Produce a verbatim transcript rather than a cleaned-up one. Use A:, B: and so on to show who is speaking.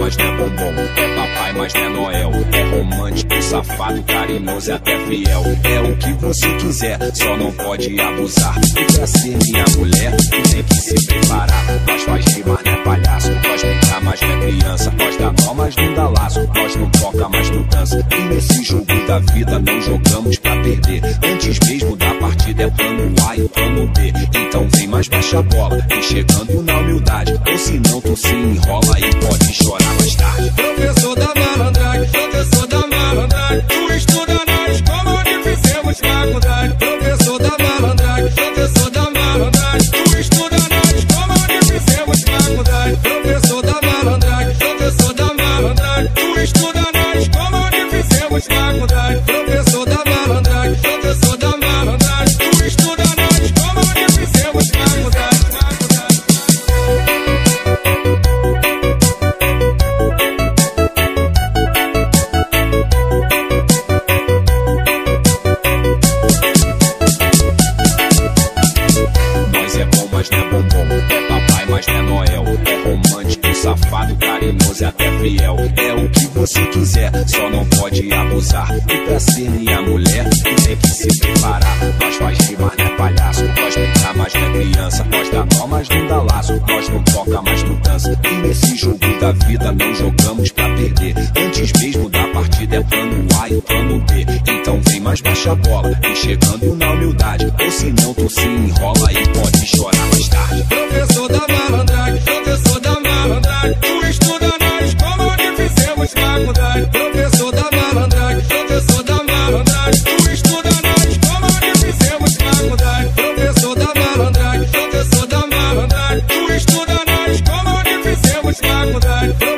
A: mas não é bombom. É papai, mas não é Noel. É romântico, safado, carinhoso e até fiel. É o que você quiser, só não pode abusar. E pra ser minha mulher, tu tem que se preparar. Nós faz rimar, não é palhaço. Nós brincar, mas não é criança. Nós dá nó, mas não dá laço. Nós não toca, mas não dança. E nesse jogo da vida não jogamos pra perder. Antes mesmo da partida é plano A e plano B. Então vem mais baixa a bola, vem chegando na humildade. Ou se não tu se enrola e pode chorar mais tarde.
B: Professor da malandragem, professor da malandragem, tu estuda na escola onde fizemos faculdade. Professor da malandragem, professor da malandragem, tu estuda na escola onde fizemos faculdade. Professor da malandragem, professor da malandragem, tu estuda na escola onde fizemos faculdade. Professor da malandragem, professor da malandragem, tu estuda na escola onde fizemos faculdade.
A: Safado, carinhoso e até fiel. É o que você quiser, só não pode abusar. E pra ser minha mulher, tu tem que se preparar. Nós faz rimar, não é palhaço. Nós brincar, mas não é criança. Nós dá nó, mas não dá laço. Nós não toca, mas não dança. E nesse jogo da vida não jogamos pra perder. Antes mesmo da partida é plano A e plano B. Então vem mais baixa a bola, vem chegando na humildade. Ou se não tu se enrola e pode chorar mais tarde.
B: Professor da malandragem, professor da malandragem, tu estuda na escola onde fizemos faculdade. Professor da malandragem, professor da malandragem, tu estuda na escola onde fizemos faculdade. Professor da malandragem, professor da malandragem, tu estuda na escola onde fizemos faculdade.